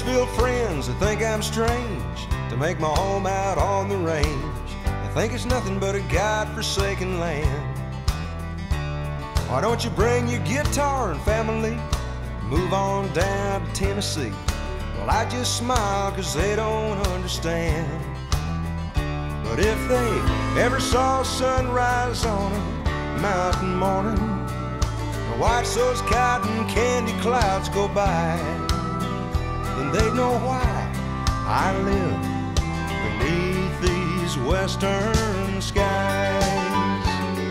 Nashville friends that think I'm strange to make my home out on the range. They think it's nothing but a God-forsaken land. Why don't you bring your guitar and family, move on down to Tennessee? Well, I just smile 'cause they don't understand. But if they ever saw sunrise on a mountain morning, or watch those cotton candy clouds go by, then they'd know why I live beneath these western skies.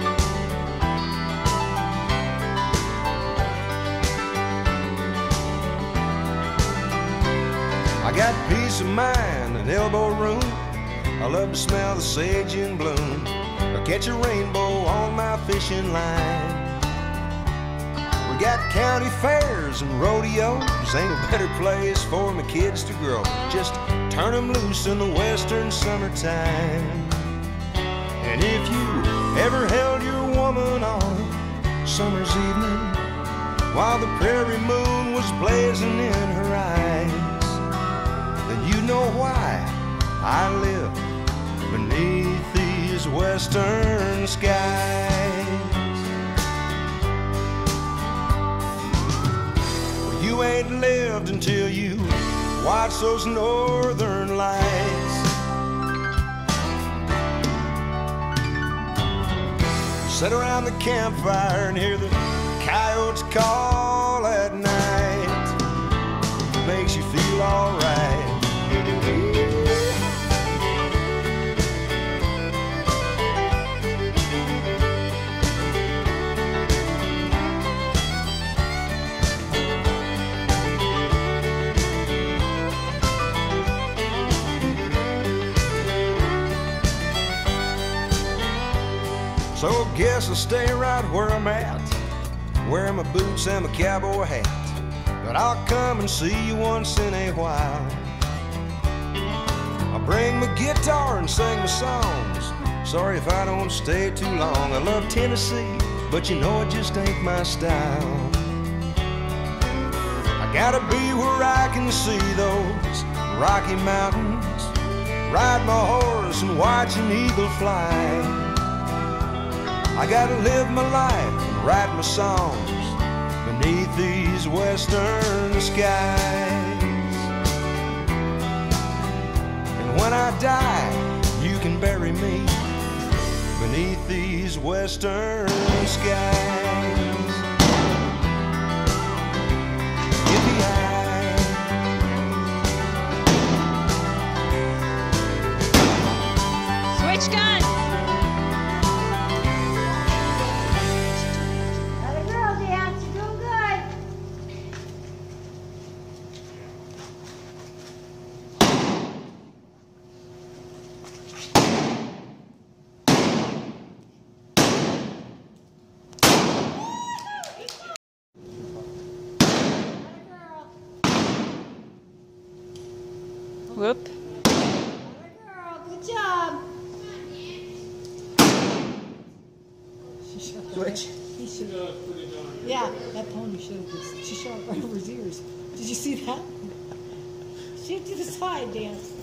I got peace of mind and elbow room. I love to smell the sage in bloom, or catch a rainbow on my fishing line. We got county fairs and rodeos. Ain't a better place for my kids to grow. Just turn them loose in the western summertime. And if you ever held your woman on a summer's evening while the prairie moon was blazing in her eyes, then you know why I live beneath these western skies. Well, you ain't lived until you watch those northern lights. Sit around the campfire and hear the coyotes call at night. It makes you feel alright. So guess I'll stay right where I'm at, wearing my boots and my cowboy hat. But I'll come and see you once in a while. I'll bring my guitar and sing my songs. Sorry if I don't stay too long. I love Tennessee, but you know it just ain't my style. I gotta be where I can see those Rocky Mountains, ride my horse and watch an eagle fly. I gotta live my life and write my songs beneath these western skies. And when I die, you can bury me beneath these western skies. Switch gun! Whoop. Girl, good job. Which? He should have. Yeah, that pony should have just. She shot right over his ears. Did you see that? She did a side dance.